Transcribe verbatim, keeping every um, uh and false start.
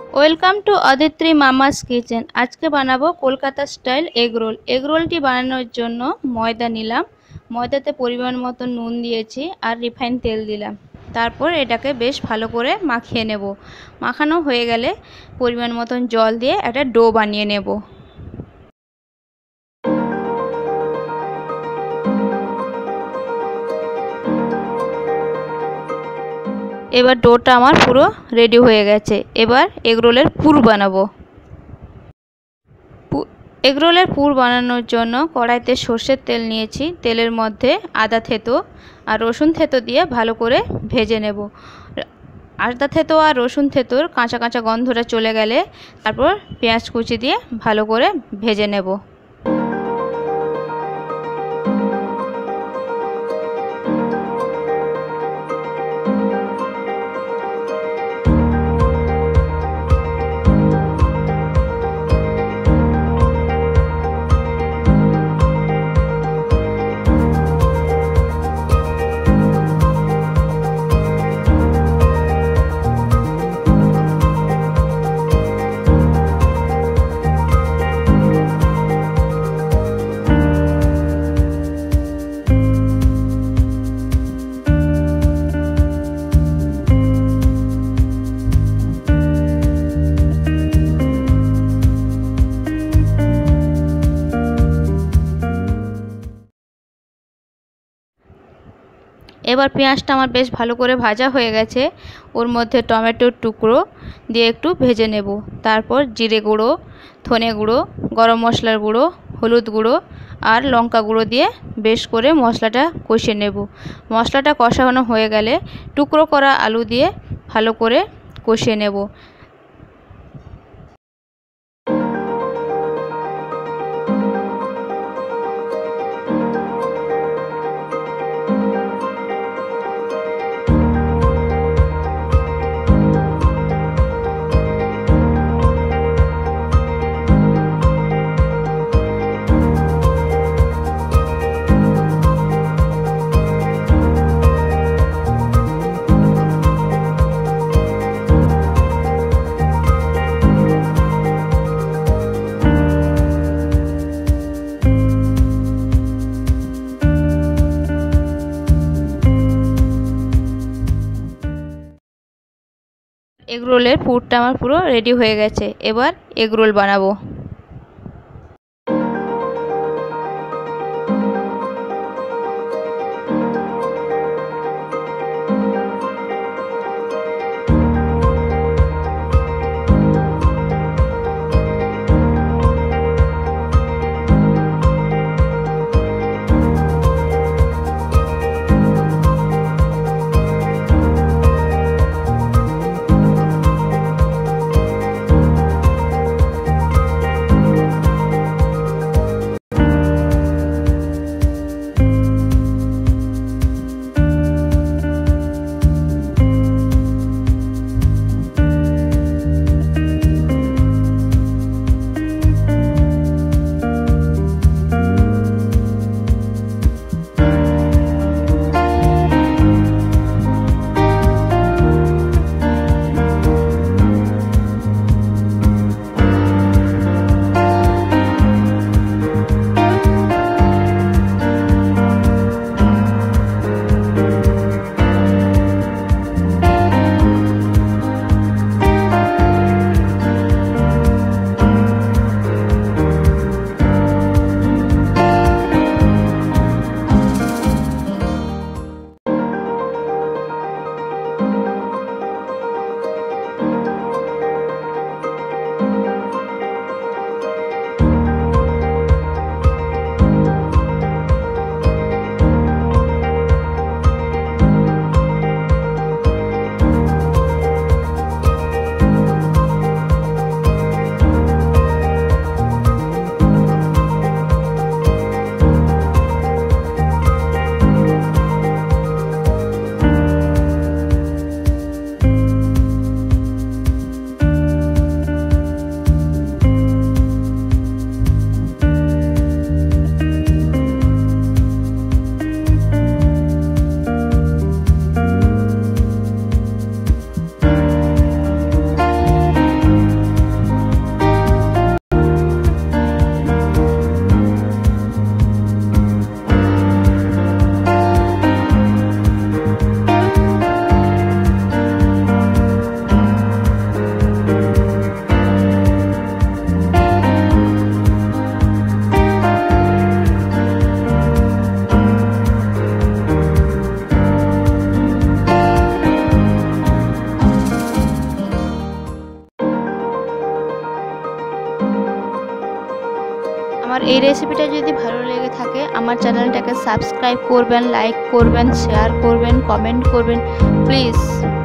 Welcome to Aditri mama's kitchen. আজকে বানাবো Kolkata style egg roll. Egg রোলটি বানানোর জন্য ময়দা নিলাম, ময়দাতে পরিমাণ মতো নুন দিয়েছি আর রিফাইন তেল দিলাম। তারপর এটাকে বেশ ভালো করে মাখিয়ে নেব। মাখানো হয়ে গেলে পরিমাণ মতন জল দিয়ে একটা ডো বানিয়ে নেব। এবার ডোটা আমার পুরো রেডি হয়ে গেছে। এবার এগরোলের পুর বানাবো। এগরোলের পুর বানানোর জন্য কড়াইতে সর্ষের তেল নিয়েছি। তেলের মধ্যে আদা থেতো আর রসুন থেতো দিয়ে ভালো করে ভেজে নেব। আদা থেতো আর রসুন থেতোর কাঁচা কাঁচা গন্ধটা চলে গেলে তারপর পেঁয়াজ কুচি দিয়ে ভালো করে ভেজে নেব। এবার পেঁয়াজটা আমার বেশ ভালো করে ভাজা হয়ে গেছে। ওর মধ্যে টমেটোর টুকরো দিয়ে একটু ভেজে নেব। তারপর জিরে গুঁড়ো, ধনে গুঁড়ো, গরম মশলার গুঁড়ো, হলুদ গুঁড়ো আর লঙ্কা গুঁড়ো দিয়ে বেশ করে মশলাটা কষিয়ে নেব। মশলাটা কষানো হয়ে গেলে টুকরো করা আলু দিয়ে ভালো করে কষিয়ে নেব। এগরোলের পুরটা আমার পুরো রেডি হয়ে গেছে। এবার এগরোল বানাবো। রেসিপিটা যদি ভালো লেগে থাকে আমার চ্যানেলটাকে সাবস্ক্রাইব করবেন, লাইক করবেন, শেয়ার করবেন, কমেন্ট করবেন প্লিজ।